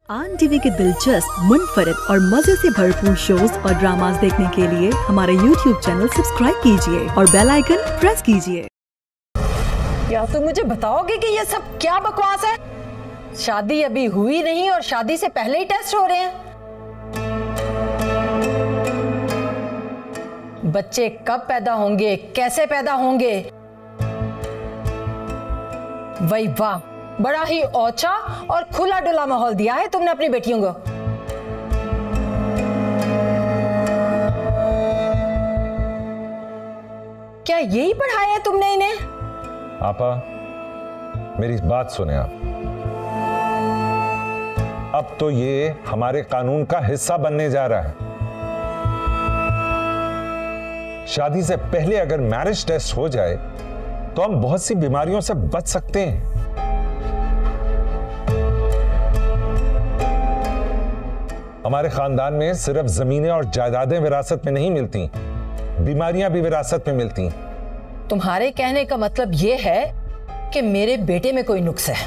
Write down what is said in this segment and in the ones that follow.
आन टीवी के दिलचस्प, मुनफरिद और मजे से भरपूर शोज और ड्रामास देखने के लिए हमारे YouTube चैनल सब्सक्राइब कीजिए और बेल आइकन प्रेस कीजिए। क्या तुम मुझे बताओगे कि ये सब क्या बकवास है? शादी अभी हुई नहीं और शादी से पहले ही टेस्ट हो रहे हैं। बच्चे कब पैदा होंगे, कैसे पैदा होंगे? वही वाह, बड़ा ही औचा और खुला डुला माहौल दिया है तुमने अपनी बेटियों को। क्या यही पढ़ाया है तुमने इन्हें? आपा, मेरी बात सुने आप। अब तो ये हमारे कानून का हिस्सा बनने जा रहा है। शादी से पहले अगर मैरिज टेस्ट हो जाए तो हम बहुत सी बीमारियों से बच सकते हैं। हमारे खानदान में सिर्फ जमीनें और जायदादें विरासत में नहीं मिलती, बीमारियां भी विरासत में मिलती। तुम्हारे कहने का मतलब यह है कि मेरे बेटे में कोई नुक्स है,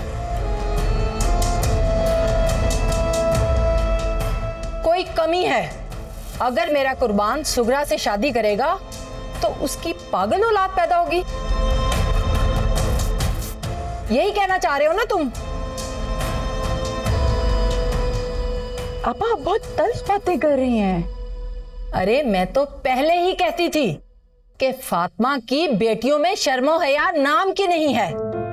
कोई कमी है। अगर मेरा कुर्बान सुगरा से शादी करेगा तो उसकी पागल औलाद पैदा होगी। यही कहना चाह रहे हो ना तुम? आपा, आप बहुत तल्ख बातें कर रही हैं। अरे मैं तो पहले ही कहती थी कि फातिमा की बेटियों में शर्मो हया नाम की नहीं है।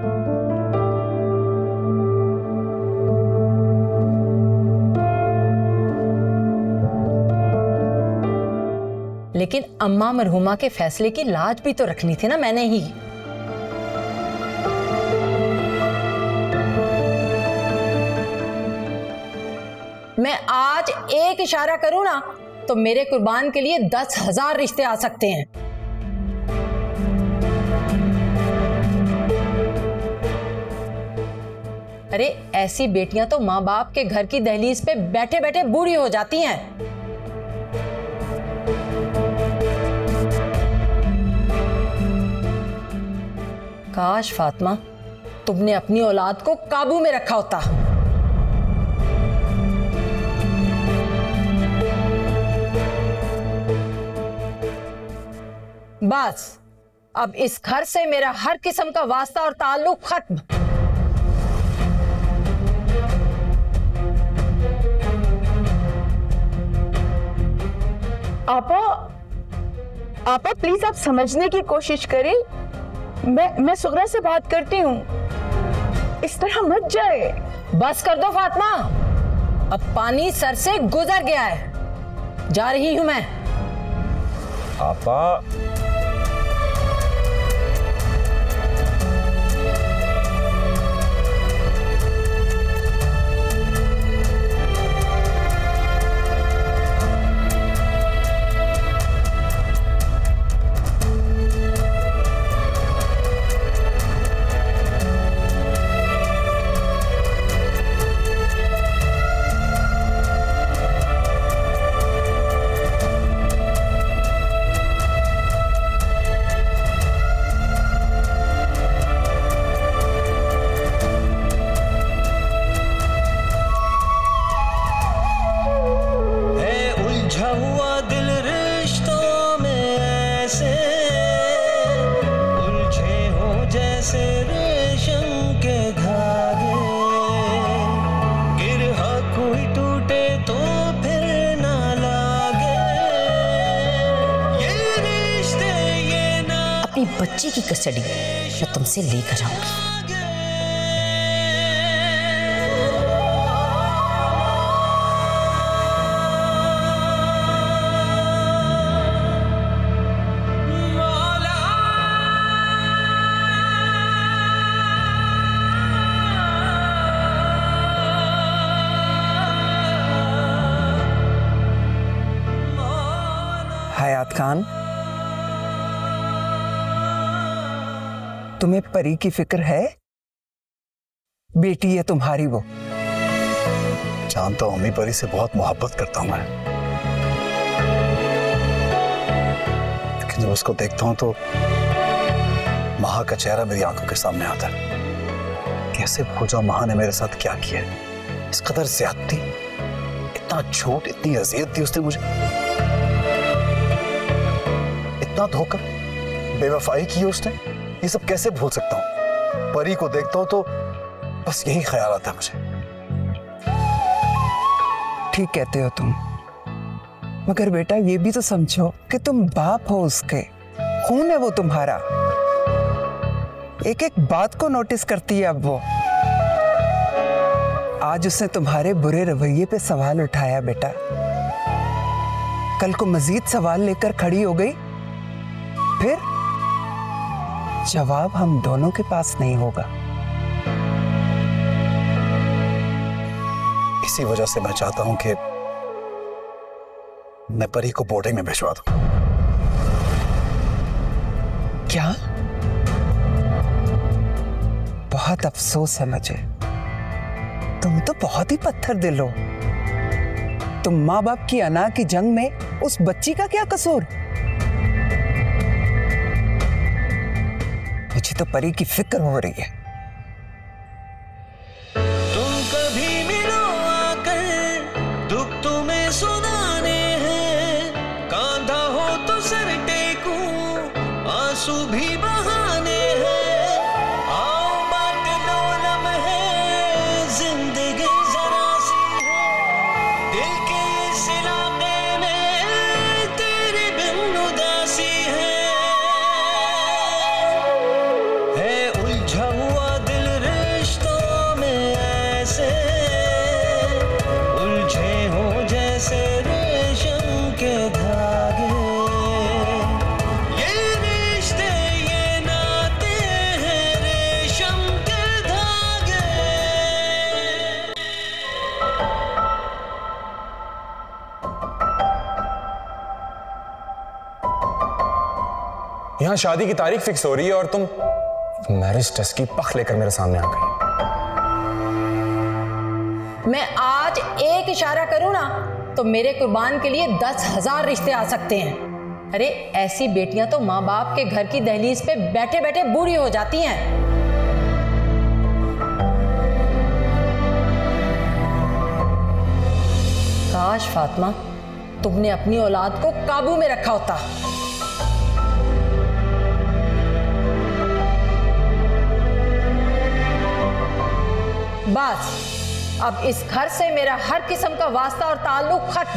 लेकिन अम्मा मरहुमा के फैसले की लाज भी तो रखनी थी ना मैंने ही। मैं आज एक इशारा करूं ना तो मेरे कुर्बान के लिए 10,000 रिश्ते आ सकते हैं। अरे ऐसी बेटियां तो मां बाप के घर की दहलीज पे बैठे बैठे बूढ़ी हो जाती हैं। काश फातिमा तुमने अपनी औलाद को काबू में रखा होता। बस अब इस घर से मेरा हर किस्म का वास्ता और ताल्लुक खत्म। आपा प्लीज आप समझने की कोशिश करें। मैं सुगरा से बात करती हूँ, इस तरह मत जाए। बस कर दो फातिमा, अब पानी सर से गुजर गया है, जा रही हूं मैं। आपा, बच्चे की कस्टडी मैं तुमसे लेकर आऊंगी। हयात खान, तुम्हें परी की फिक्र है? बेटी है तुम्हारी वो। जानता हूं, अम्मी परी से बहुत मोहब्बत करता हूं मैं, लेकिन जब उसको देखता हूं तो महा का चेहरा मेरी आंखों के सामने आता है। कैसे भूल जाऊं महा ने मेरे साथ क्या किया है। इस कदर ज्यादती, इतना झूठ, इतनी अजियत दी उसने मुझे, इतना धोखा, बेवफाई की उसने। ये सब कैसे भूल सकता हूं? परी को देखता हूं तो बस यही ख्याल आता है मुझे। ठीक कहते हो तुम, मगर बेटा ये भी तो समझो कि तुम बाप हो उसके, खून है वो तुम्हारा। एक एक बात को नोटिस करती है अब वो। आज उसने तुम्हारे बुरे रवैये पे सवाल उठाया बेटा, कल को मजीद सवाल लेकर खड़ी हो गई, फिर जवाब हम दोनों के पास नहीं होगा। इसी वजह से मैं चाहता हूं कि मैं परी को बोर्डिंग में भिजवा दूं। क्या? बहुत अफसोस है मुझे, तुम तो बहुत ही पत्थर दिल हो। तुम माँ बाप की अना की जंग में उस बच्ची का क्या कसूर? मुझे तो परी की फिक्र हो रही है। तुम कभी मिलो आकर, दुख तुम्हें सुनाने हैं, कांधा हो तो सर टेकूं, आंसू भी बहाने हैं, आओ बात लो लम्हे, जिंदगी जरा सी है, दिल के इस इलाके में तेरे बिन उदासी है उलझा हुआ दिल रिश्तों में ऐसे, उलझे हो जैसे रेशम के धागे, ये रिश्ते ये नाते हैं रेशम के धागे। यहाँ शादी की तारीख फिक्स हो रही है और तुम मैरिज टेस्ट की पख लेकर मेरे सामने आ गई। मैं आज एक इशारा करूं ना तो मेरे कुर्बान के लिए 10,000 रिश्ते आ सकते हैं। अरे ऐसी बेटियां तो माँ बाप के घर की दहलीज पे बैठे बैठे बूढ़ी हो जाती हैं। काश फातिमा तुमने अपनी औलाद को काबू में रखा होता। बस अब इस घर से मेरा हर किस्म का वास्ता और ताल्लुक खत्म।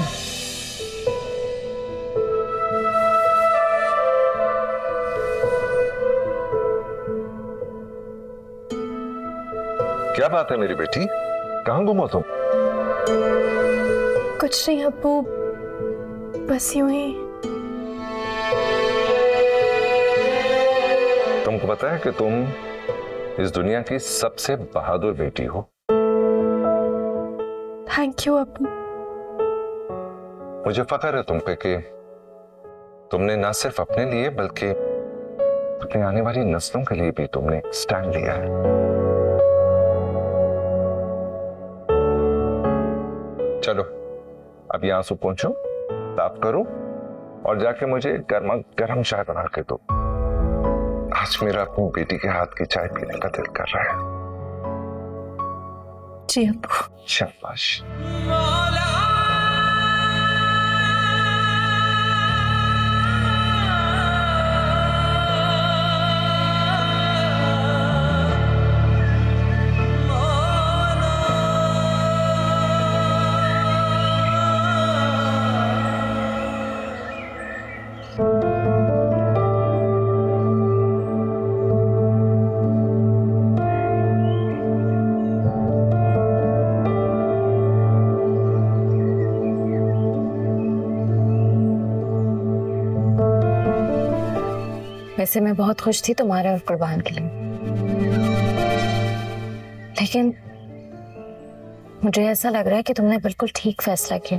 क्या बात है मेरी बेटी, कहां गुम हो तुम? कुछ नहीं अब्बू, बस यूं ही। तुमको पता है कि तुम इस दुनिया की सबसे बहादुर बेटी हो। थैंक यू अब्बू। मुझे फख्र है तुम पे कि तुमने ना सिर्फ अपने लिए बल्कि अपने आने वाली नस्लों के लिए भी तुमने स्टैंड लिया है। चलो अब यहां से पहुंचो, साफ करो और जाके मुझे गर्मा गर्म चाय बना के दो। आज मेरा अपनी बेटी के हाथ की चाय पीने का दिल कर रहा है। जी अब्बू। शाबाश। वैसे मैं बहुत खुश थी तुम्हारे और कुर्बान के लिए, लेकिन मुझे ऐसा लग रहा है कि तुमने बिल्कुल ठीक फैसला किया।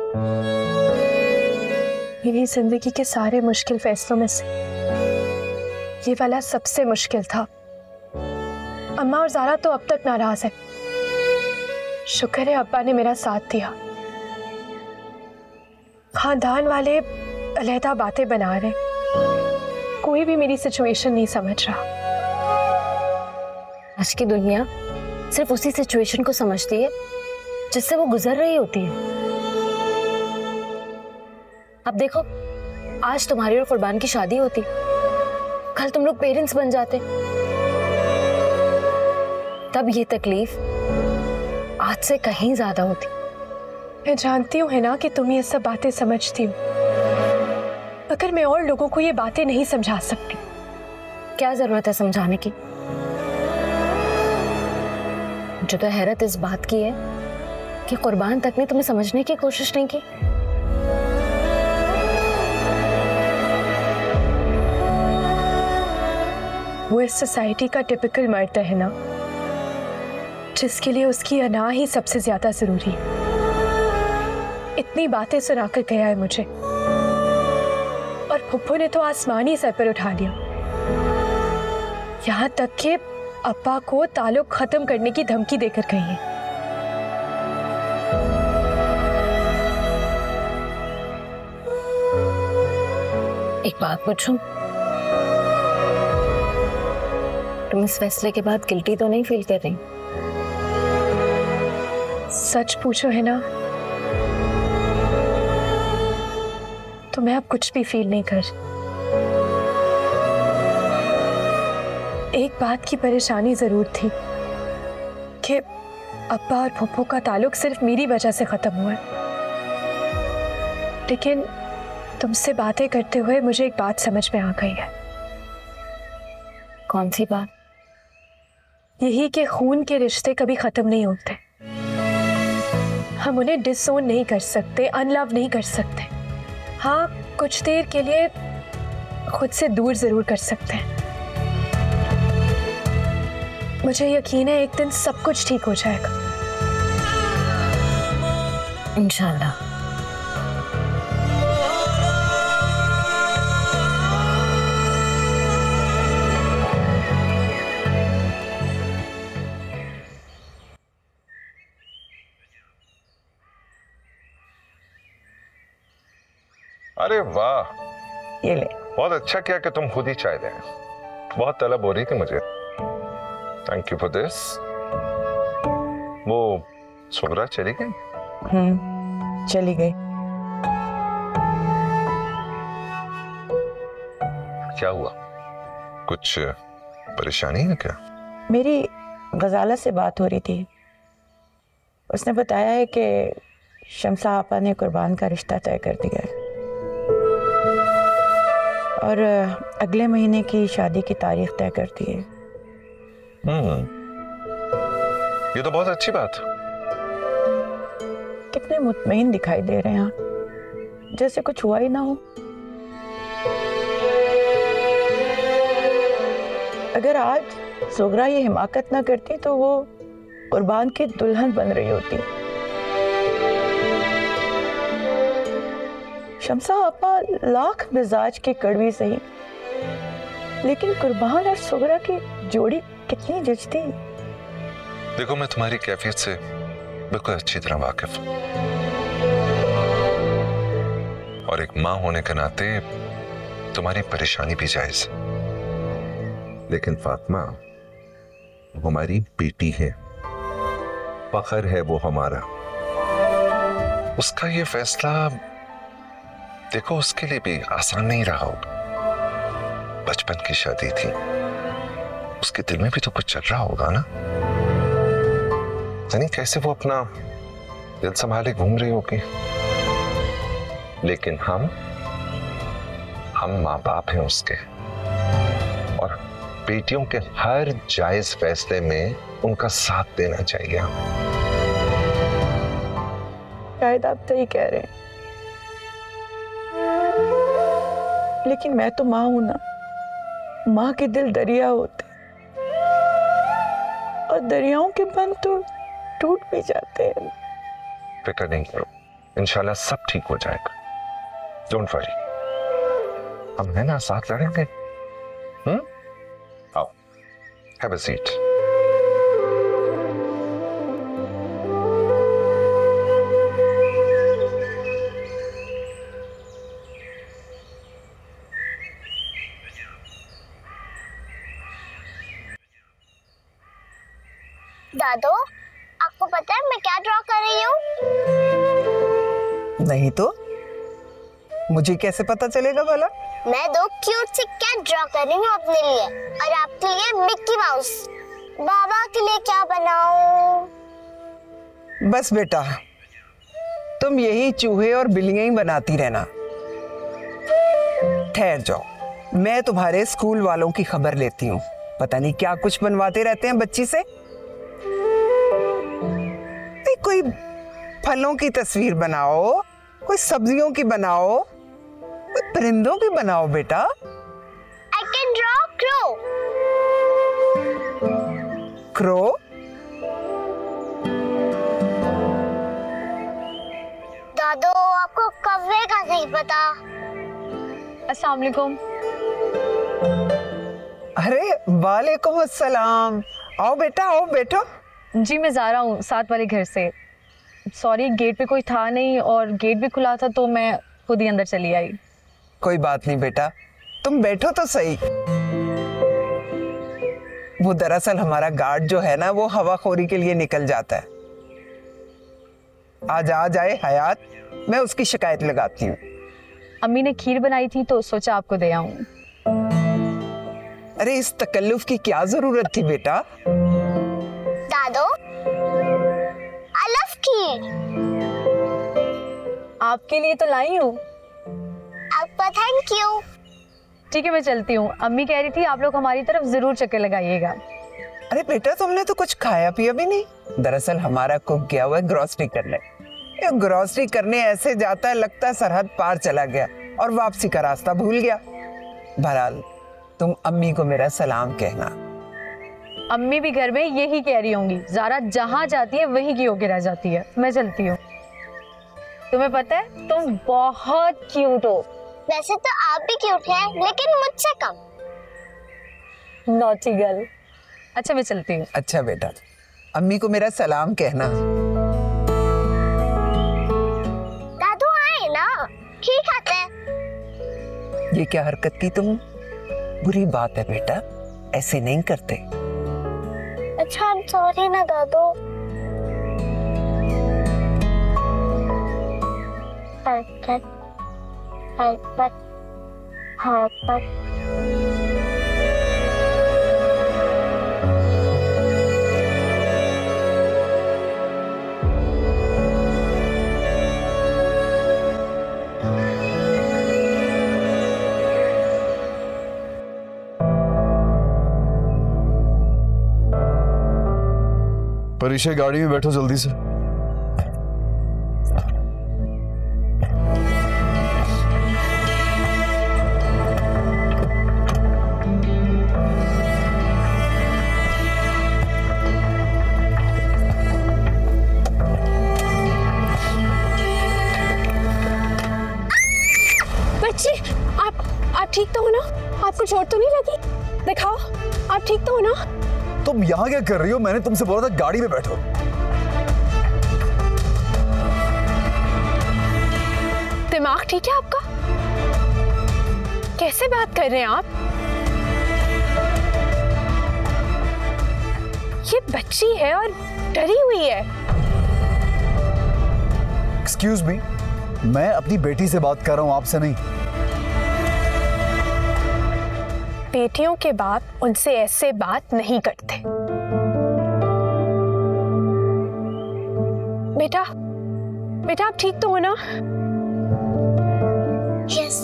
मेरी जिंदगी के सारे मुश्किल फैसलों में से ये वाला सबसे मुश्किल था। अम्मा और ज़ारा तो अब तक नाराज है। शुक्र है अब्बा ने मेरा साथ दिया। खानदान वाले अलहदा बातें बना रहे, कोई भी मेरी सिचुएशन नहीं समझ रहा। आज की दुनिया सिर्फ उसी सिचुएशन को समझती है जिससे वो गुजर रही होती है। अब देखो, आज तुम्हारी और कुर्बान की शादी होती, कल तुम लोग पेरेंट्स बन जाते, तब ये तकलीफ आज से कहीं ज्यादा होती। मैं जानती हूँ है ना कि तुम ये सब बातें समझती हो, मगर मैं और लोगों को ये बातें नहीं समझा सकती। क्या जरूरत है समझाने की? मुझे तो हैरत इस बात की है कि कुर्बान तक ने तुम्हें समझने की कोशिश नहीं की। वो इस सोसाइटी का टिपिकल मर्द है ना, जिसके लिए उसकी अना ही सबसे ज्यादा जरूरी है। इतनी बातें सुनाकर गया है मुझे, और फुप्पू ने तो आसमान ही सर पर उठा लिया। यहाँ तक कि अब्बा को ताल्लुक खत्म करने की धमकी देकर गई है। एक बात पूछूं, तुम इस फैसले के बाद गिल्टी तो नहीं फील कर रही? सच पूछो है ना, तो मैं अब कुछ भी फील नहीं कर। एक बात की परेशानी जरूर थी कि अब्बा और फुप्पू का ताल्लुक सिर्फ मेरी वजह से खत्म हुआ है। लेकिन तुमसे बातें करते हुए मुझे एक बात समझ में आ गई है। कौन सी बात? यही कि खून के रिश्ते कभी खत्म नहीं होते। हम उन्हें डिसोन नहीं कर सकते, अनलव नहीं कर सकते। हाँ, कुछ देर के लिए खुद से दूर जरूर कर सकते हैं। मुझे यकीन है एक दिन सब कुछ ठीक हो जाएगा, इंशाल्लाह। अरे वाह, ये ले। बहुत अच्छा किया कि तुम खुद ही चाय ले। बहुत तलब हो रही थी मुझे। Thank you for this. वो सुगरा चली गई? चली गई। क्या हुआ? कुछ परेशानी है क्या? मेरी गजाला से बात हो रही थी। उसने बताया है कि शमसा आपा ने कुर्बान का रिश्ता तय कर दिया है और अगले महीने की शादी की तारीख तय कर दी है। ये तो बहुत अच्छी बात है। कितने मुतमईन दिखाई दे रहे हैं आप, जैसे कुछ हुआ ही ना हो। अगर आज सुगरा ये हिमाकत ना करती तो वो कुर्बान की दुल्हन बन रही होती। शमसा आपा लाख मिजाज की कड़वी सही, लेकिन कुर्बान और सुगरा की जोड़ी कितनी जचती। देखो, मैं तुम्हारी कैफियत से बिल्कुल अच्छी तरह वाकिफ हूं, और एक मां होने के नाते तुम्हारी परेशानी भी जायज है। लेकिन फातिमा, वो हमारी बेटी है, फख्र है वो हमारा। उसका ये फैसला देखो, उसके लिए भी आसान नहीं रहा होगा। बचपन की शादी थी, उसके दिल में भी तो कुछ चल रहा होगा ना। यानी कैसे वो अपना दिल संभाले घूम रही होगी। लेकिन हम माँ बाप हैं उसके, और बेटियों के हर जायज फैसले में उनका साथ देना चाहिए हमें। शायद आप सही कह रहे हैं, लेकिन मैं तो माँ हूं ना। माँ के दिल दरिया होते, और दरियाओं के बंध तो टूट भी जाते हैं। फिक्र नहीं करो, इंशाल्लाह सब ठीक हो जाएगा। डोंट वरी, हम है ना, साथ लड़ेंगे। आओ, हैव अ सीट। दादो, आपको पता है मैं क्या ड्रॉ कर रही हूँ? नहीं तो मुझे कैसे पता चलेगा भला? मैं 2 क्यूट सी कैट ड्रॉ कर रही हूँ अपने लिए और आपके लिए मिक्की माउस। बाबा के लिए क्या बनाऊं? बस बेटा, तुम यही चूहे और बिल्लियां ही बनाती रहना। ठहर जाओ, मैं तुम्हारे स्कूल वालों की खबर लेती हूँ। पता नहीं क्या कुछ बनवाते रहते हैं बच्ची से। कोई फलों की तस्वीर बनाओ, कोई सब्जियों की बनाओ, कोई परिंदों की बनाओ बेटा। I can draw crow. Crow? दादू आपको कौवे का नहीं पता? अस्सलाम वालेकुम। अरे वालेकुम अस्सलाम। आओ बेटा, आओ बैठो। जी मैं ज़ारा हूँ, साथ वाले घर से। सॉरी, गेट पे कोई था नहीं और गेट भी खुला था तो मैं खुद ही अंदर चली आई। कोई बात नहीं बेटा, तुम बैठो तो सही। वो दरअसल हमारा गार्ड जो है ना, वो हवाखोरी के लिए निकल जाता है। आज आ जाए हयात, मैं उसकी शिकायत लगाती हूँ। अम्मी ने खीर बनाई थी तो सोचा आपको दे आऊं। अरे इस तकल्लुफ की क्या जरूरत थी बेटा? दादू I love खीर। आपके लिए तो लाई हूँ। आपका थैंक यू। ठीक है मैं चलती हूँ। अम्मी कह रही थी आप लोग हमारी तरफ जरूर चक्कर लगाइएगा। अरे बेटा, तुमने तो कुछ खाया पिया भी नहीं। दरअसल हमारा कुक गया हुआ है ग्रोसरी करने। ये ग्रोसरी करने ऐसे जाता है लगता है सरहद पार चला गया और वापसी का रास्ता भूल गया। बहरहाल तुम अम्मी को मेरा सलाम कहना। अम्मी भी घर में यही कह रही होंगी, ज़ारा जहाँ जाती है वहीं की होके रह जाती है। मैं चलती हूँ। तुम्हें पता है तुम बहुत क्यूट हो। वैसे तो आप भी क्यूट हैं, लेकिन मुझसे कम। Naughty girl. अच्छा मैं चलती हूँ। अच्छा बेटा, अम्मी को मेरा सलाम कहना। दादू आए ना, खीर खाते हैं। ये क्या हरकत की तुम? बुरी बात है बेटा, ऐसे नहीं करते। अच्छा I'm sorry ना दादू। परीक्षा गाड़ी में बैठो जल्दी से। बच्ची, आप ठीक तो हो ना? आपको चोट तो नहीं लगी? दिखाओ, आप ठीक तो हो ना? तुम यहाँ क्या कर रही हो? मैंने तुमसे बोला था गाड़ी में बैठो। दिमाग ठीक है आपका? कैसे बात कर रहे हैं आप? ये बच्ची है और डरी हुई है। एक्सक्यूज मी, मैं अपनी बेटी से बात कर रहा हूँ, आपसे नहीं। बेटियों के बाप उनसे ऐसे बात नहीं करते। बेटा, बेटा आप ठीक तो हो ना? यस।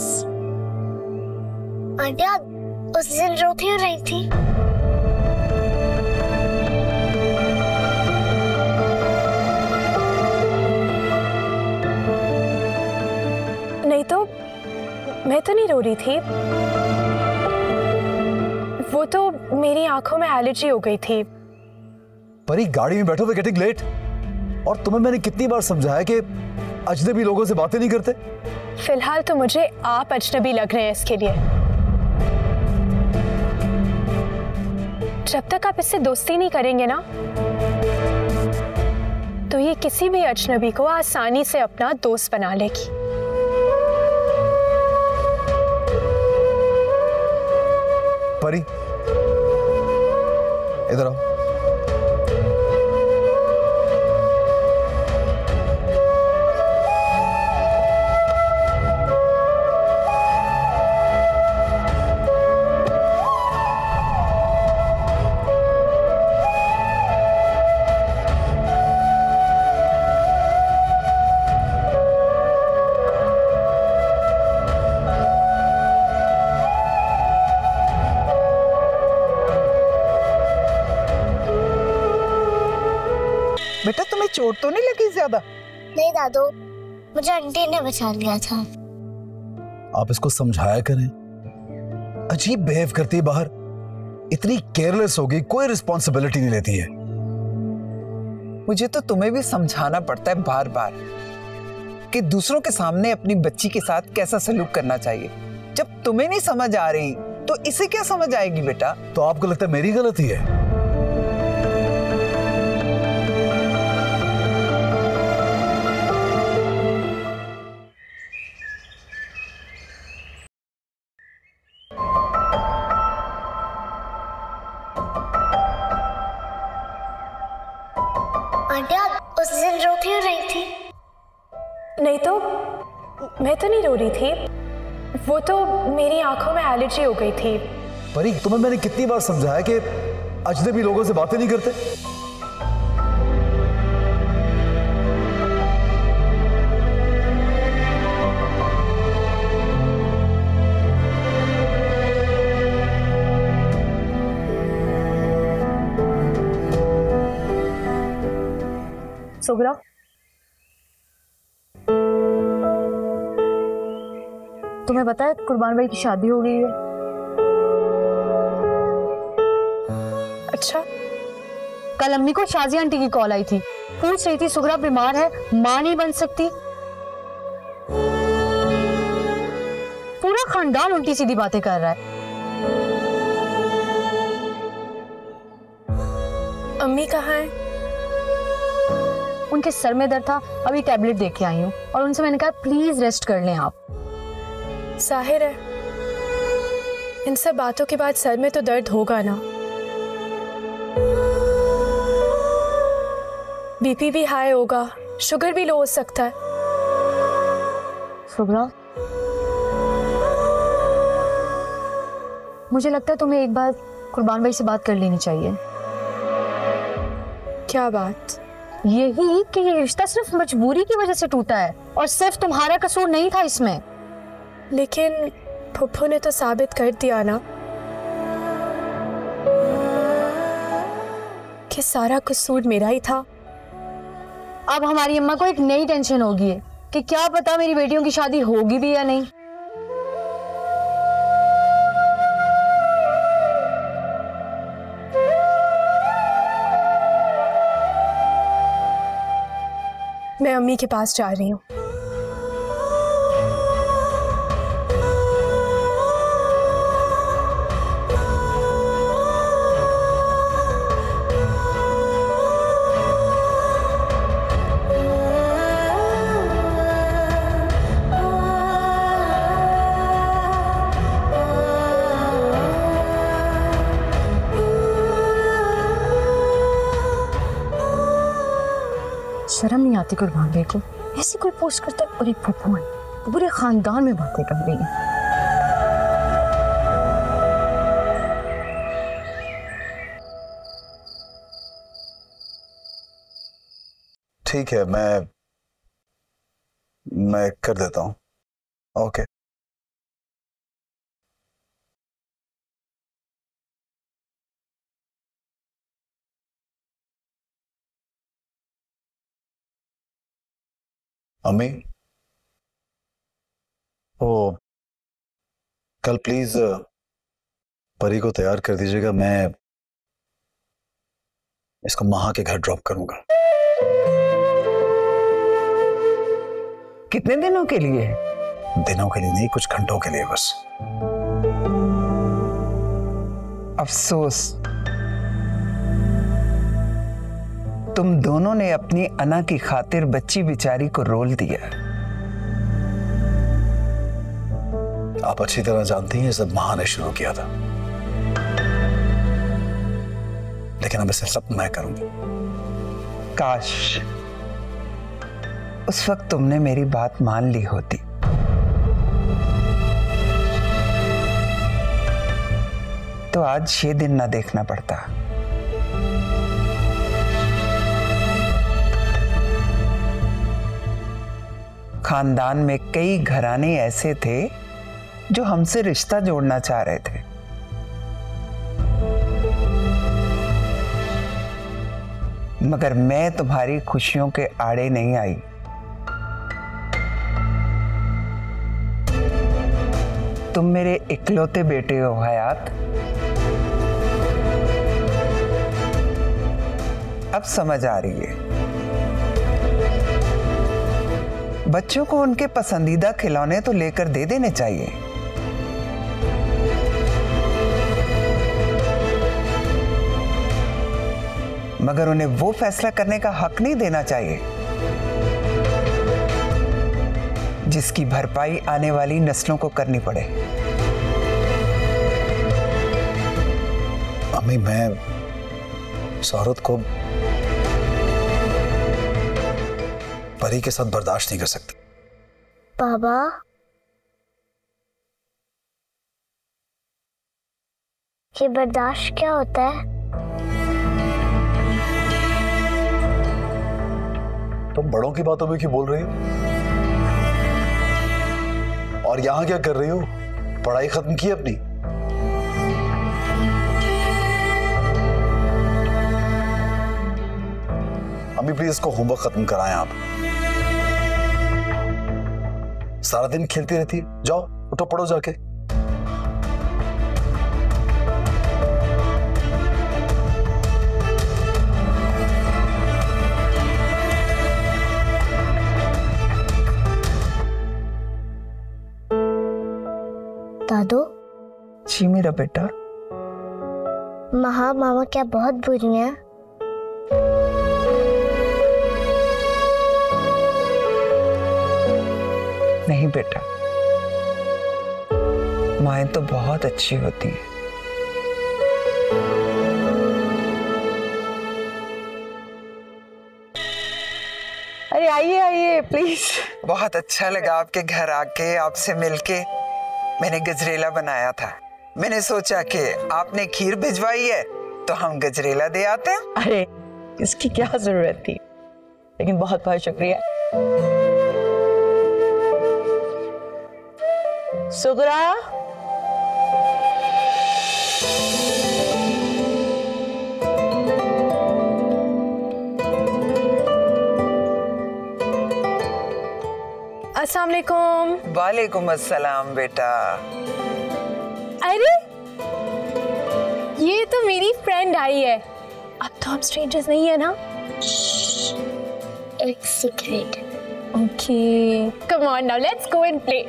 आंटिया उस दिन रो क्यों रही थी? नहीं तो मैं तो नहीं रो रही थी। वो तो मेरी आंखों में एलर्जी हो गई थी। परी गाड़ी में बैठो, वे गेटिंग लेट। और तुम्हें मैंने कितनी बार समझाया कि अजनबी लोगों से बातें नहीं करते। फिलहाल तो मुझे आप अजनबी लग रहे हैं इसके लिए। जब तक आप इससे दोस्ती नहीं करेंगे ना, तो ये किसी भी अजनबी को आसानी से अपना दोस्त बना लेगी। परी इधर आओ। चोट तो नहीं लगी ज्यादा? नहीं दादू, मुझे आंटी ने बचा लिया था। आप इसको समझाया करें, अजीब बिहेव करती है बाहर, इतनी केयरलेस होगी, कोई रिस्पॉन्सिबिलिटी नहीं लेती है। मुझे तो तुम्हें भी समझाना पड़ता है बार बार कि दूसरों के सामने अपनी बच्ची के साथ कैसा सलूक करना चाहिए। जब तुम्हें नहीं समझ आ रही तो इसे क्या समझ आएगी बेटा? तो आपको लगता है मेरी गलती है? आंटी आप उस दिन रो क्यों रही थी? नहीं तो मैं तो नहीं रो रही थी, वो तो मेरी आंखों में एलर्जी हो गई थी। परी, तुम्हें मैंने कितनी बार समझाया कि अजनबी लोगों से बातें नहीं करते। सुगरा, तुम्हें पता है कुर्बान भाई की शादी हो गई है? अच्छा। कल अम्मी को शाजी आंटी की कॉल आई थी, पूछ रही थी सुगरा बीमार है, मां नहीं बन सकती। पूरा खानदान उल्टी सीधी बातें कर रहा है। अम्मी कहाँ है? उनके सर में दर्द था, अभी टैबलेट दे के आई हूँ, और उनसे मैंने कहा प्लीज रेस्ट कर लें आप। जाहिर है इन सब बातों के बाद सर में तो दर्द होगा ना। बीपी भी हाई होगा, शुगर भी लो हो सकता है। सुगरा, मुझे लगता है तुम्हें एक बार कुर्बान भाई से बात कर लेनी चाहिए। क्या बात? यही कि ये रिश्ता सिर्फ मजबूरी की वजह से टूटा है और सिर्फ तुम्हारा कसूर नहीं था इसमें। लेकिन फुप्पू ने तो साबित कर दिया ना कि सारा कसूर मेरा ही था। अब हमारी अम्मा को एक नई टेंशन होगी है कि क्या पता मेरी बेटियों की शादी होगी भी या नहीं। मैं अम्मी के पास जा रही हूँ। शर्म नहीं आती कुर्बान भाई को? ऐसी कोई पोस्ट करता है और एक फुप्पू है पूरे खानदान में बातें कर रही है। ठीक है, मैं कर देता हूँ। ओके। अम्मी, ओ कल प्लीज परी को तैयार कर दीजिएगा, मैं इसको महा के घर ड्रॉप करूंगा। कितने दिनों के लिए? दिनों के लिए नहीं, कुछ घंटों के लिए बस। अफसोस, तुम दोनों ने अपनी अना की खातिर बच्ची बिचारी को रोल दिया। आप अच्छी तरह जानती हैं सब महा ने शुरू किया था, लेकिन अब इसे सब मैं करूंगी। काश उस वक्त तुमने मेरी बात मान ली होती। तो आज ये दिन ना देखना पड़ता। खानदान में कई घराने ऐसे थे जो हमसे रिश्ता जोड़ना चाह रहे थे, मगर मैं तुम्हारी खुशियों के आड़े नहीं आई। तुम मेरे इकलौते बेटे हो हयात। अब समझ आ रही है। बच्चों को उनके पसंदीदा खिलौने तो लेकर दे देने चाहिए, मगर उन्हें वो फैसला करने का हक नहीं देना चाहिए जिसकी भरपाई आने वाली नस्लों को करनी पड़े। अम्मी, मैं इस औरत को परी के साथ बर्दाश्त नहीं कर सकती। बाबा, ये बर्दाश्त क्या होता है? तुम बड़ों की बातों में क्यों बोल रही हो? और यहां क्या कर रही हो? पढ़ाई खत्म की अपनी? अम्मी प्लीज इसको होमवर्क खत्म कराएं आप। सारा दिन खेलती रहती है। जाओ उठो, पढ़ो जाके। दादू। जी मेरा बेटा। मामा क्या बहुत बुरी हैं? नहीं बेटा, माएं तो बहुत अच्छी होती हैं। अरे आइए आइए प्लीज। बहुत अच्छा लगा आपके घर आके, आपसे मिलके। मैंने गजरेला बनाया था। मैंने सोचा कि आपने खीर भिजवाई है तो हम गजरेला दे आते हैं। अरे इसकी क्या जरूरत थी, लेकिन बहुत बहुत शुक्रिया। सुगरा, अस्सलाम वालेकुम। वालेकुम अस्सलाम बेटा। अरे ये तो मेरी फ्रेंड आई है। अब तो हम स्ट्रेंजर्स नहीं है ना? एक secret. Okay, come on now let's go and play.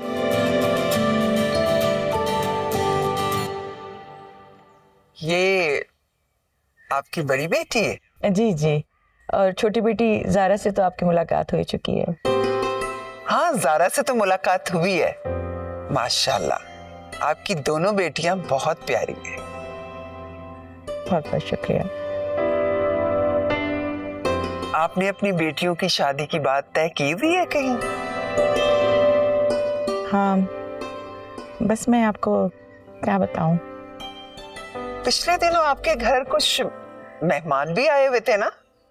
ये आपकी बड़ी बेटी है? जी जी, और छोटी बेटी ज़ारा से तो आपकी मुलाकात हो चुकी है। हाँ, ज़ारा से तो मुलाकात हुई है। माशाल्लाह, आपकी दोनों बेटियां बहुत प्यारी हैं। बहुत बहुत शुक्रिया। आपने अपनी बेटियों की शादी की बात तय की हुई है कहीं? हाँ, बस मैं आपको क्या बताऊं। पिछले दिनों आपके घर कुछ मेहमान भी आए हुए थे ना?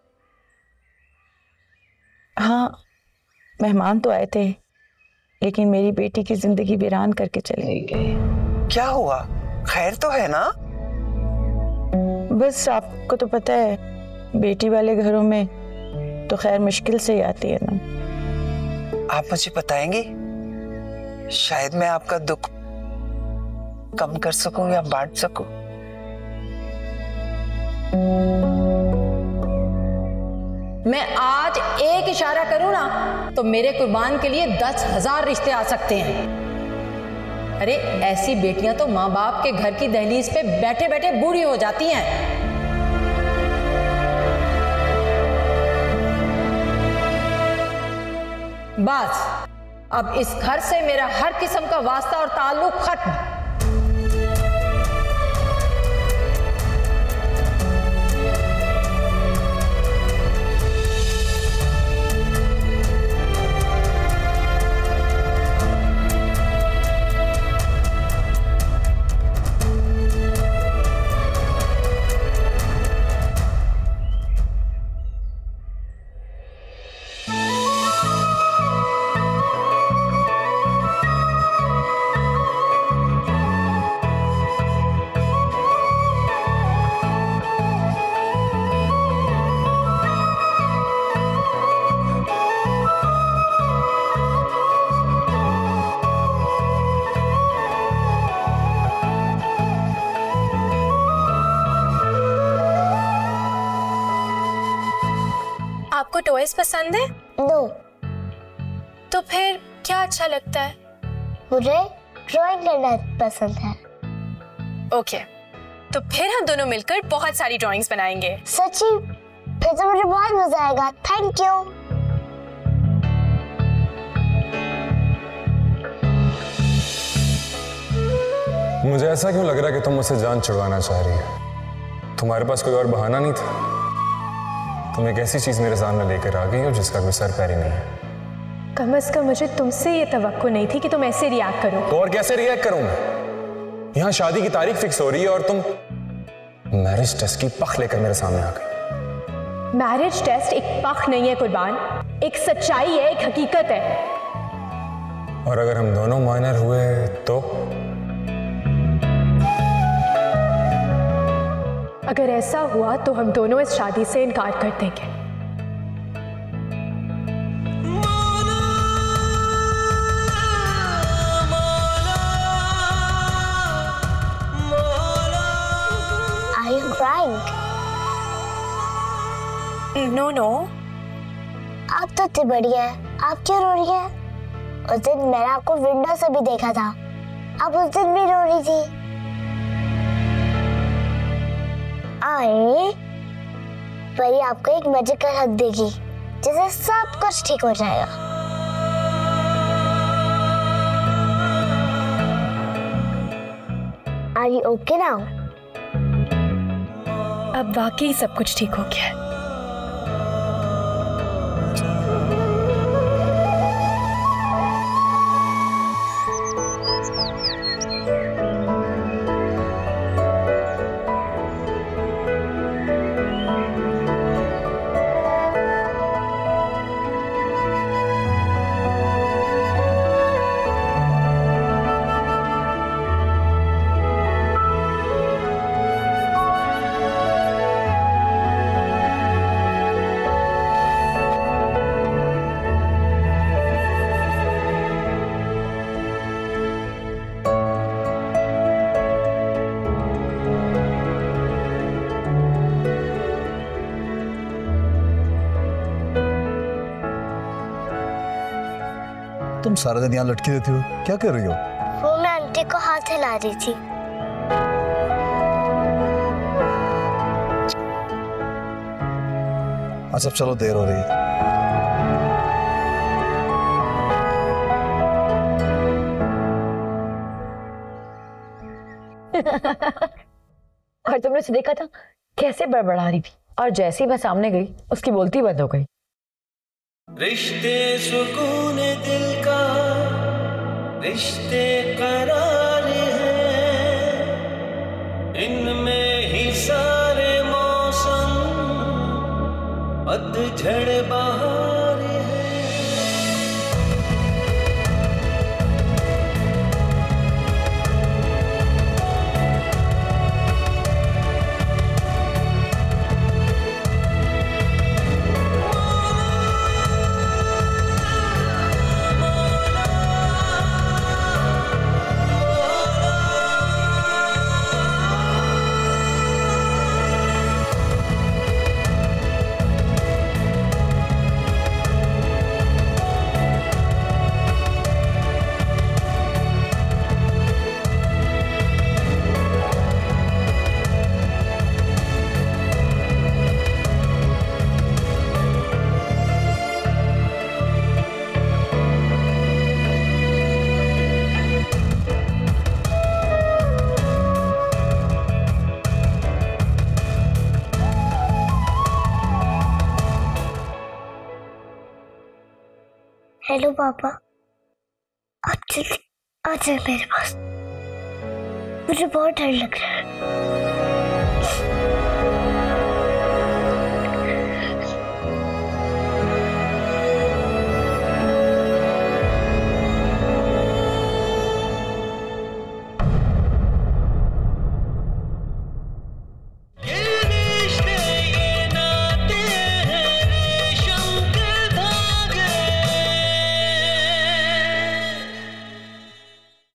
हाँ, मेहमान तो आए थे, लेकिन मेरी बेटी की जिंदगी वीरान करके चले गए। क्या हुआ? खैर तो है ना? बस आपको तो पता है, बेटी वाले घरों में तो खैर मुश्किल से ही आती है ना। आप मुझे बताएंगी? शायद मैं आपका दुख कम कर सकूं या बांट सकूं। मैं आज एक इशारा करूं ना तो मेरे कुर्बान के लिए 10,000 रिश्ते आ सकते हैं। अरे ऐसी बेटियां तो माँ बाप के घर की दहलीज पे बैठे बैठे बूढ़ी हो जाती हैं। बस अब इस घर से मेरा हर किस्म का वास्ता और ताल्लुक खत्म। टॉयज पसंद है? नो। तो फिर क्या अच्छा लगता है? मुझे ड्राइंग करना पसंद है। ओके, तो फिर हम दोनों मिलकर बहुत सारी ड्राइंग्स बनाएंगे। सच्ची? फिर तो मुझे बहुत मजा आएगा। Thank you. मुझे ऐसा क्यों लग रहा है कि तुम मुझसे जान छुड़वाना चाह रही है? तुम्हारे पास कोई और बहाना नहीं था? तुम एक ऐसी चीज मेरे सामने लेकर आ गई हो जिसका कोई सर पैर ही नहीं है। कम से कम मुझे तुमसे ये तवक्को नहीं थी कि तुम ऐसे रिएक्ट करो। तो और कैसे रिएक्ट करूं मैं? यहाँ शादी की तारीख फिक्स हो रही है और तुम मैरिज टेस्ट की पख लेकर मेरे सामने आ गई। मैरिज टेस्ट एक पख नहीं है कुर्बान, एक सच्चाई है, एक हकीकत है। और अगर हम दोनों माइनर हुए तो? अगर ऐसा हुआ तो हम दोनों इस शादी से इनकार कर देंगे। Are you crying? No, no. आप तो इतनी बड़ी है, आप क्यों रो रही है? उस दिन मैंने आपको विंडो से भी देखा था, आप उस दिन भी रो रही थी। आए, परी आपको एक मैजिकल हग देगी जिससे सब कुछ ठीक हो जाएगा। Are you okay now? अब वाकई सब कुछ ठीक हो गया है। तुम सारा दिन यहाँ लटकी रहती हो, क्या कर रही हो? वो मैं आंटी को हाथ हिला रही थी। अच्छा चलो, देर हो रही है। और तुमने उसे देखा था कैसे बड़बड़ा रही थी, और जैसे ही मैं सामने गई उसकी बोलती बंद हो गई। रिश्ते सुकून दिल का, रिश्ते करार है, इनमें ही सारे मौसम पतझड़ बहार है। हेलो पापा, आप जल्दी आ जाए मेरे पास, मुझे बहुत डर लग रहा है।